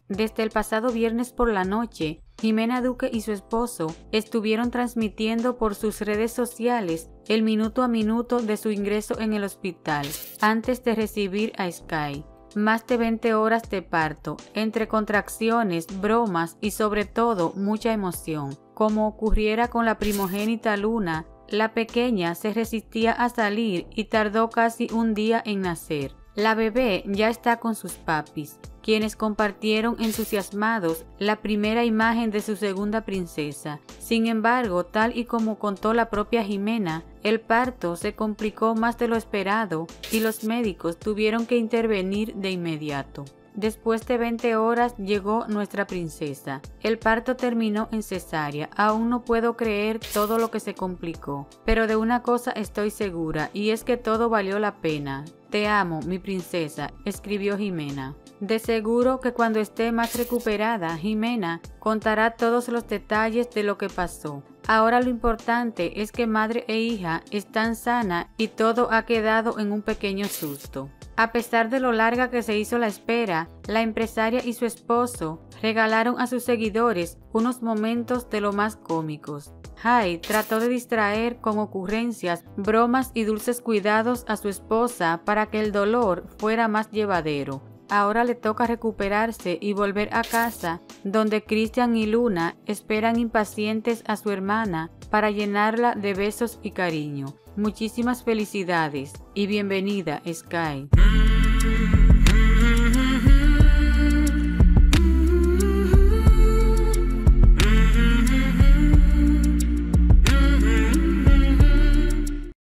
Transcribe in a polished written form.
Desde el pasado viernes por la noche, Ximena Duque y su esposo estuvieron transmitiendo por sus redes sociales el minuto a minuto de su ingreso en el hospital antes de recibir a Sky. Más de 20 horas de parto, entre contracciones, bromas y sobre todo mucha emoción. Como ocurriera con la primogénita Luna, la pequeña se resistía a salir y tardó casi un día en nacer. La bebé ya está con sus papis, quienes compartieron entusiasmados la primera imagen de su segunda princesa. Sin embargo, tal y como contó la propia Ximena, el parto se complicó más de lo esperado y los médicos tuvieron que intervenir de inmediato. Después de 20 horas llegó nuestra princesa. El parto terminó en cesárea. Aún no puedo creer todo lo que se complicó. Pero de una cosa estoy segura, y es que todo valió la pena. Te amo, mi princesa, escribió Ximena. De seguro que cuando esté más recuperada, Ximena contará todos los detalles de lo que pasó. Ahora lo importante es que madre e hija están sanas y todo ha quedado en un pequeño susto. A pesar de lo larga que se hizo la espera, la empresaria y su esposo regalaron a sus seguidores unos momentos de lo más cómicos. Hyde trató de distraer con ocurrencias, bromas y dulces cuidados a su esposa para que el dolor fuera más llevadero. Ahora le toca recuperarse y volver a casa, donde Christian y Luna esperan impacientes a su hermana para llenarla de besos y cariño. Muchísimas felicidades y bienvenida, Sky.